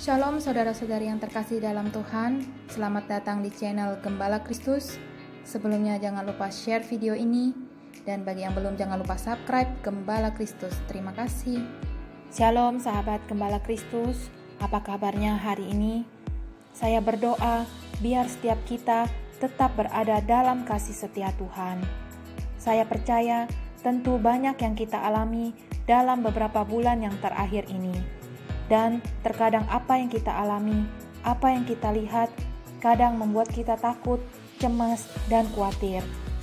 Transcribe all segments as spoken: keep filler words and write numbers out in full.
Shalom saudara-saudari yang terkasih dalam Tuhan, selamat datang di channel Gembala Kristus. Sebelumnya jangan lupa share video ini, dan bagi yang belum jangan lupa subscribe Gembala Kristus. Terima kasih. Shalom sahabat Gembala Kristus, apa kabarnya hari ini? Saya berdoa biar setiap kita tetap berada dalam kasih setia Tuhan. Saya percaya tentu banyak yang kita alami dalam beberapa bulan yang terakhir ini. Dan terkadang apa yang kita alami, apa yang kita lihat, kadang membuat kita takut, cemas, dan khawatir.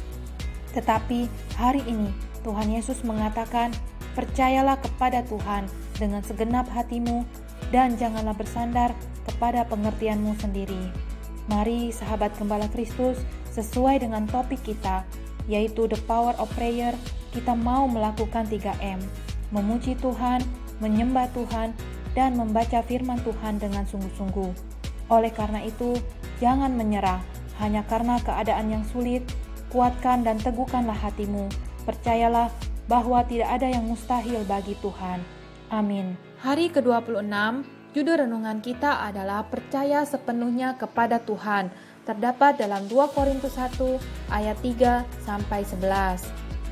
Tetapi hari ini Tuhan Yesus mengatakan, percayalah kepada Tuhan dengan segenap hatimu dan janganlah bersandar kepada pengertianmu sendiri. Mari sahabat Gembala Kristus, sesuai dengan topik kita, yaitu The Power of Prayer, kita mau melakukan tiga M, memuji Tuhan, menyembah Tuhan, dan membaca firman Tuhan dengan sungguh-sungguh. Oleh karena itu, jangan menyerah hanya karena keadaan yang sulit. Kuatkan dan teguhkanlah hatimu. Percayalah bahwa tidak ada yang mustahil bagi Tuhan. Amin. Hari ke dua puluh enam, judul renungan kita adalah percaya sepenuhnya kepada Tuhan. Terdapat dalam dua Korintus satu ayat tiga sampai sebelas.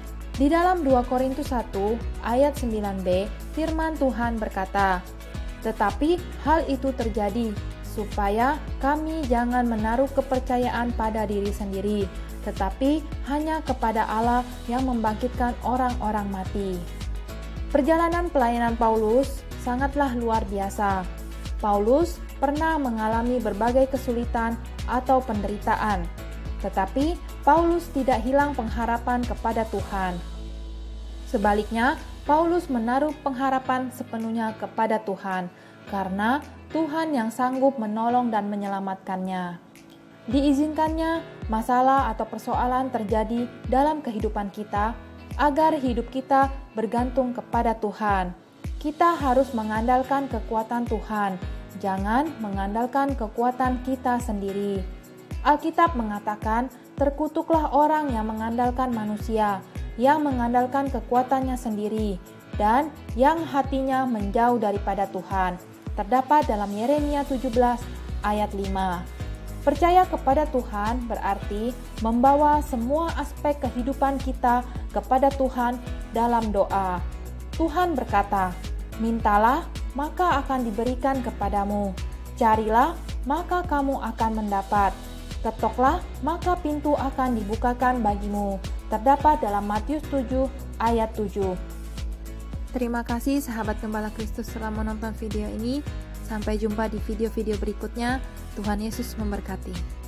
Di dalam dua Korintus satu ayat sembilan b, firman Tuhan berkata, "Tetapi hal itu terjadi supaya kami jangan menaruh kepercayaan pada diri sendiri, tetapi hanya kepada Allah yang membangkitkan orang-orang mati." Perjalanan pelayanan Paulus sangatlah luar biasa. Paulus pernah mengalami berbagai kesulitan atau penderitaan, tetapi Paulus tidak hilang pengharapan kepada Tuhan. Sebaliknya, Paulus menaruh pengharapan sepenuhnya kepada Tuhan, karena Tuhan yang sanggup menolong dan menyelamatkannya. Diizinkannya masalah atau persoalan terjadi dalam kehidupan kita, agar hidup kita bergantung kepada Tuhan. Kita harus mengandalkan kekuatan Tuhan, jangan mengandalkan kekuatan kita sendiri. Alkitab mengatakan, terkutuklah orang yang mengandalkan manusia, yang mengandalkan kekuatannya sendiri, dan yang hatinya menjauh daripada Tuhan. Terdapat dalam Yeremia tujuh belas ayat lima. Percaya kepada Tuhan berarti membawa semua aspek kehidupan kita kepada Tuhan dalam doa. Tuhan berkata, "Mintalah, maka akan diberikan kepadamu. Carilah, maka kamu akan mendapat. Ketoklah, maka pintu akan dibukakan bagimu." Terdapat dalam Matius tujuh ayat tujuh. Terima kasih sahabat Gembala Kristus telah menonton video ini. Sampai jumpa di video-video berikutnya. Tuhan Yesus memberkati.